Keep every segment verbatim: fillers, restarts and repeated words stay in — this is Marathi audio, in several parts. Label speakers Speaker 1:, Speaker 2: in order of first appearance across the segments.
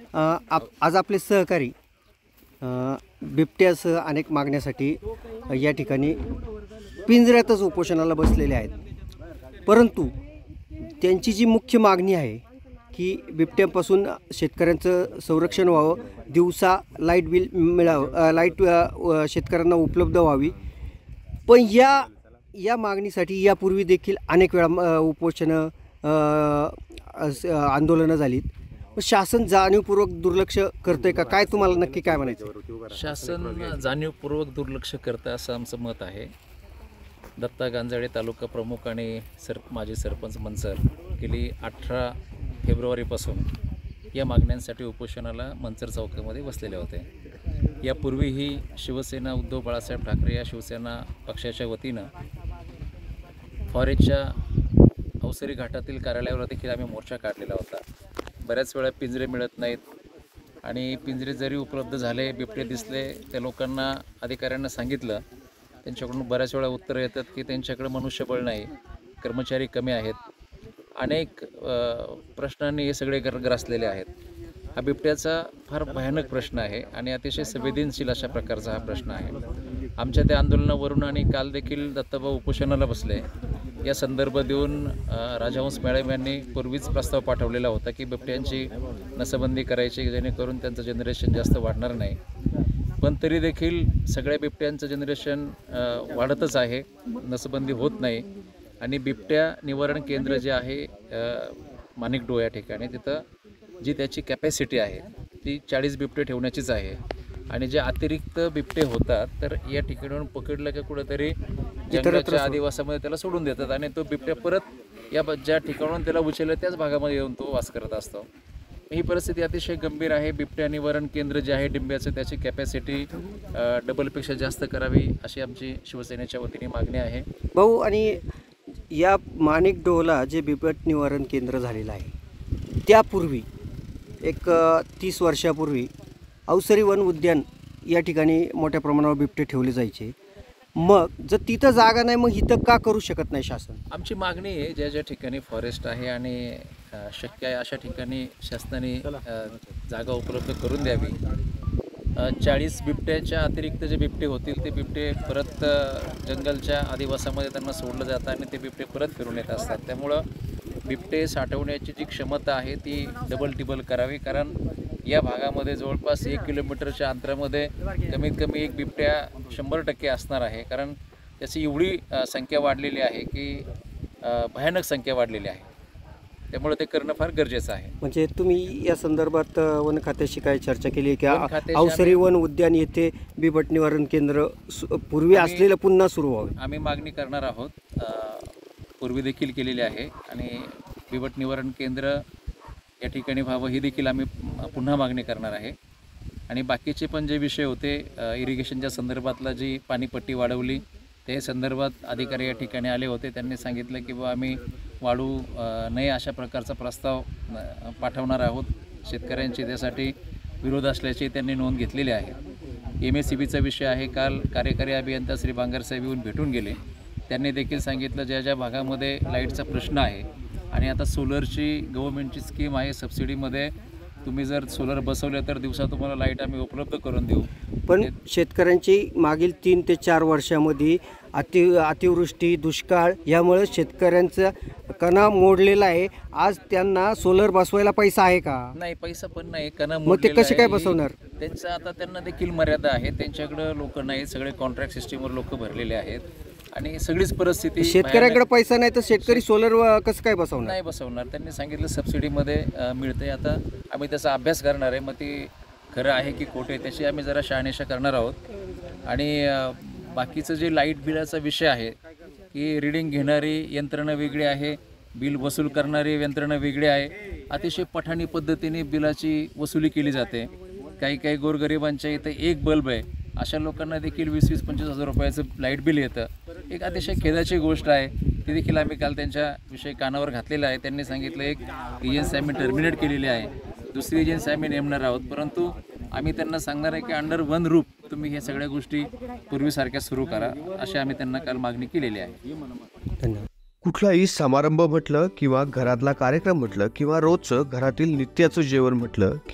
Speaker 1: अ, आप आज आपले सहकारी अ, बिबट्यासह अनेक मागण्यासाठी अ, या ठिकाणी पिंजऱ्यातच उपोषणाला बसलेले आहेत. परंतु त्यांची जी मुख्य मागणी आहे की बिबट्यापासून शेतकऱ्यांचं संरक्षण व्हावं, दिवसा लाईट बिल मिळावं, अ, लाईट अ, व शेतकऱ्यांना उपलब्ध व्हावी. पण या या मागणीसाठी यापूर्वी देखील अनेक वेळा अ, उपोषणं अ, अस आंदोलनं झालीत. पण शासन जाणीवपूर्वक दुर्लक्ष करतंय का? काय तुम्हाला नक्की काय म्हणायचं?
Speaker 2: शासन जाणीवपूर्वक दुर्लक्ष करतं असं आमचं मत आहे. दत्ता गांजाडे तालुका प्रमुख आणि सर माजी सरपंच मनसर गेली अठरा फेब्रुवारीपासून या मागण्यांसाठी उपोषणाला मंचर चौकामध्ये बसलेले होते. यापूर्वीही शिवसेना उद्धव बाळासाहेब ठाकरे या शिवसेना पक्षाच्या वतीनं फॉरेस्टच्या अवसरी घाटातील कार्यालयावर देखील आम्ही मोर्चा काढलेला होता. बऱ्याच वेळा पिंजरे मिळत नाहीत आणि पिंजरे जरी उपलब्ध झाले, बिबटे दिसले, त्या लोकांना अधिकाऱ्यांना सांगितलं, त्यांच्याकडून बऱ्याच वेळा उत्तरं येतात की त्यांच्याकडे मनुष्यबळ नाही, कर्मचारी कमी आहेत. अनेक प्रश्नांनी हे सगळे गर ग्रासलेले आहेत. हा बिबट्याचा फार भयानक प्रश्न आहे आणि अतिशय संवेदनशील अशा प्रकारचा हा प्रश्न आहे. आमच्या त्या आंदोलनावरून आणि काल देखील दत्ताभाऊ उपोषणाला बसले. या संदर्भ देऊन राजहंस मॅडम यांनी पूर्वीच प्रस्ताव पाठवलेला होता की बिबट्यांची नसबंदी करायची, जेणेकरून त्यांचं जनरेशन जास्त वाढणार नाही. पण तरी देखील सगळ्या बिबट्यांचं जनरेशन वाढतच आहे, नसबंदी होत नाही. आणि बिबट्या निवारण केंद्र जे आहे माणिकडोह या ठिकाणी, तिथं जी त्याची कॅपॅसिटी आहे ती चाळीस बिबटे ठेवण्याचीच आहे. आणि जे अतिरिक्त बिबटे होतात तर या ठिकाणाहून पकडलं की कुठंतरी जंगलाच्या आदिवासामध्ये त्याला सोडून देतात आणि तो बिबट्या परत या ज्या ठिकाणाहून त्याला उचललं त्याच भागामध्ये येऊन तो वास करत असतो. ही परिस्थिती अतिशय गंभीर आहे. बिबट्या निवारण केंद्र जे आहे डिंब्याचं, त्याची कॅपॅसिटी डबलपेक्षा जास्त करावी अशी आमची शिवसेनेच्या वतीने मागणी आहे.
Speaker 1: भाऊ, आणि या माणिकडोहला जे बिबट निवारण केंद्र झालेलं आहे त्यापूर्वी एक तीस वर्षापूर्वी अवसरी वन उद्यान या ठिकाणी मोठ्या प्रमाणावर बिबटे ठेवले जायचे. मग जर तिथं जागा नाही, मग इथं का करू शकत नाही शासन?
Speaker 2: आमची मागणी आहे ज्या ज्या ठिकाणी फॉरेस्ट आहे आणि शक्य आहे अशा ठिकाणी शासनाने जागा उपलब्ध करून द्यावी. चाळीस बिबट्याच्या अतिरिक्त जे बिबटे होतील ते बिबटे परत जंगलच्या आदिवासामध्ये त्यांना सोडलं जातं आणि ते बिबटे परत फिरून येत असतात. त्यामुळं बिबटे साठवण्याची जी क्षमता आहे ती डबल टिबल करावी. कारण या भागामध्ये जवळपास एक किलोमीटरच्या अंतरामध्ये कमीत कमी एक बिबट्या शंभर टक्के असणार आहे. कारण त्याची एवढी संख्या वाढलेली आहे की भयानक संख्या वाढलेली आहे. त्यामुळे ते करणं फार गरजेचं आहे.
Speaker 1: म्हणजे तुम्ही या संदर्भात वन खात्याशी काय चर्चा केली की अवसरी वन उद्यान येथे बिबट निवारण केंद्र पूर्वी असलेलं पुन्हा सुरू व्हावे?
Speaker 2: आम्ही मागणी करणार आहोत, पूर्वी देखील केलेली आहे. आणि बिबट निवारण केंद्र या ठिकाणी व्हावं ही देखील आम्ही पुन्हा मागणी करणार आहे. आणि बाकीचे पण जे विषय होते इरिगेशनच्या संदर्भातला जी पाणीपट्टी वाढवली ते संदर्भात अधिकारी या ठिकाणी आले होते. त्यांनी सांगितलं की बा आम्ही वाढू नये अशा प्रकारचा प्रस्ताव पाठवणार आहोत. शेतकऱ्यांची त्यासाठी विरोध असल्याची त्यांनी नोंद घेतलेली आहे. एम एस सी बीचा विषय आहे. काल कार्यकारी अभियंता श्री बांगरसाहेब येऊन भेटून गेले. त्यांनी देखील सांगितलं ज्या ज्या भागामध्ये लाईटचा प्रश्न आहे आणि आता सोलरची गव्हर्नमेंटची स्कीम आहे, सबसिडीमध्ये तुम्ही जर सोलर बसवले तर दिवसा तुम्हाला लाईट आम्ही उपलब्ध करून देऊ.
Speaker 1: पण शेतकऱ्यांची मागील तीन ते चार वर्षामध्ये अति अतिवृष्टी, दुष्काळ यामुळे शेतकऱ्यांचा कणा मोडलेला आहे. आज त्यांना सोलर बसवायला पैसा आहे का?
Speaker 2: नाही, पैसा पण नाही, कणा
Speaker 1: मग ते कसे काय बसवणार?
Speaker 2: त्यांचं आता त्यांना देखील मर्यादा आहे. त्यांच्याकडे लोक नाही, सगळे कॉन्ट्रॅक्ट सिस्टीमवर लोक भरलेले आहेत आणि सगळीच परिस्थिती.
Speaker 1: शेतकऱ्याकडे पैसा नाही तर शेतकरी सोलर कसं काय बसवणार?
Speaker 2: नाही बसवणार. त्यांनी सांगितलं सबसिडीमध्ये मिळते. आता आम्ही त्याचा अभ्यास करणार आहे. मग ती खरं आहे की खोटे त्याची आम्ही जरा शहानिशा करणार आहोत. आणि बाकीचं जे लाईट बिलाचा विषय आहे की रिडिंग घेणारी यंत्रणा वेगळी आहे, बिल वसूल करणारी यंत्रणा वेगळी आहे. अतिशय पठाणी पद्धतीने बिलाची वसुली केली जाते. काही काही गोरगरिबांच्या इथं एक बल्ब आहे, अशा लोकांना देखील वीस वीस पंचवीस हजार रुपयाचं लाईट बिल येतं. एक अतिशय खेदाची गोष्ट आहे. ती देखील आम्ही काल त्यांच्या विषयी कानावर घातलेला आहे. त्यांनी सांगितलं एक एजन्सी आम्ही टर्मिनेट केलेली आहे, दुसरी एजन्सी आम्ही नेमणार आहोत. परंतु आम्ही त्यांना सांगणार आहे की अंडर वन रूफ तुम्ही हे सगळ्या गोष्टी पूर्वीसारख्या सुरू करा, अशी आम्ही त्यांना काल मागणी केलेली आहे.
Speaker 1: धन्यवाद.
Speaker 3: कुठलाही समारंभ म्हटलं किंवा घरातला कार्यक्रम म्हटलं किंवा रोजचं घरातील नित्याचं जेवण म्हटलं की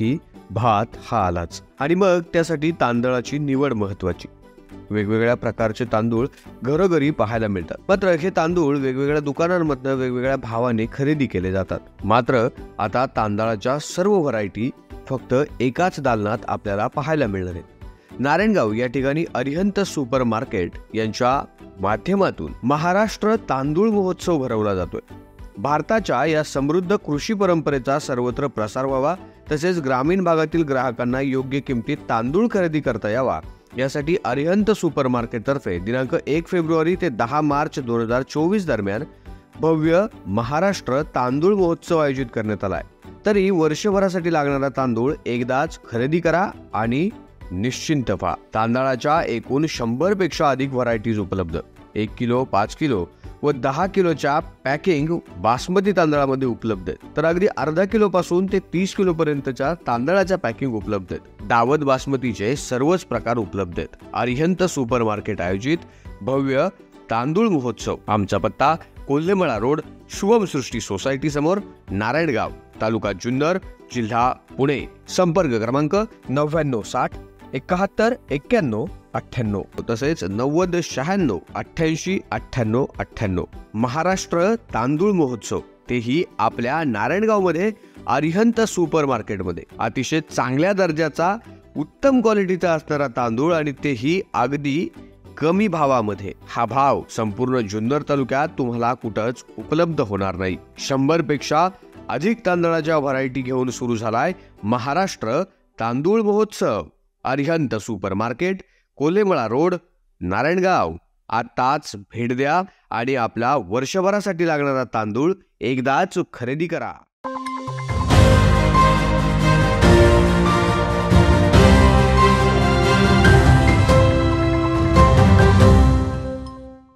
Speaker 3: भात हा आलाच. आणि मग त्यासाठी तांदळाची निवड महत्वाची. वेगवेगळ्या प्रकारचे तांदूळ घरोघरी पाहायला मिळतात. मात्र हे तांदूळ वेगवेगळ्या दुकानांमधनं वेगवेगळ्या भावाने खरेदी केले जातात. मात्र आता तांदळाच्या सर्व व्हरायटी फक्त एकाच दालनात आपल्याला पाहायला मिळणार आहेत. नारायणगाव या ठिकाणी अरिहंत सुपर मार्केट यांच्या माध्यमातून महाराष्ट्र तांदूळ महोत्सव भरवला जातोय. भारताच्या या समृद्ध कृषी परंपरेचा सर्वत्र प्रसार व्हावा, तसेच ग्रामीण भागातील ग्राहकांना योग्य किमतीत तांदूळ खरेदी करता यावा, यासाठी अरिहंत सुपर मार्केटतर्फे दिनांक एक फेब्रुवारी ते दहा मार्च दोन हजार चोवीस दरम्यान भव्य महाराष्ट्र तांदूळ महोत्सव आयोजित करण्यात आला आहे. तरी वर्षभरासाठी लागणारा तांदूळ एकदाच खरेदी करा आणि निश्चिंत व्हा. तांदळाच्या एकूण शंभर पेक्षा अधिक व्हरायटीज उपलब्ध. एक किलो, पाच किलो व दहा किलोच्या पॅकिंग बासमती तांदळामध्ये उपलब्ध आहेत. तर अगदी अर्धा किलो पासून ते तीस किलो पर्यंतच्या तांदळाच्या पॅकिंग उपलब्ध आहेत. दावत बासमतीचे सर्वच प्रकार उपलब्ध आहेत. अरिहंत सुपर मार्केट आयोजित भव्य तांदूळ महोत्सव. आमचा पत्ता कोल्हेमळा रोड, शुभम सृष्टी सोसायटी समोर, नारायणगाव, तालुका जुन्नर, जिल्हा पुणे. संपर्क क्रमांक नव्याण्णव साठ एकाहत्तर एक्क्याण्णव अठ्ठ्याण्णव, तसेच नव्वद शहाण्णव अठ्ठ्याऐंशी अठ्ठ्याण्णव अठ्ठ्याण्णव. महाराष्ट्र तांदूळ महोत्सव, तेही आपल्या नारायणगावमध्ये अरिहंत सुपर मार्केटमध्ये. अतिशय चांगल्या दर्जाचा, उत्तम क्वालिटीचा असणारा तांदूळ आणि तेही अगदी कमी भावामध्ये. हा भाव संपूर्ण जुन्नर तालुक्यात तुम्हाला कुठंच उपलब्ध होणार नाही. शंभर पेक्षा अधिक तांदळाच्या व्हरायटी घेऊन सुरू झालाय महाराष्ट्र तांदूळ महोत्सव. Arihant super market, Kolhemala road, Narayangaon. आताच भेट द्या आणि आपला वर्षभरासाठी लागणारा तांदूळ एकदाच खरेदी करा.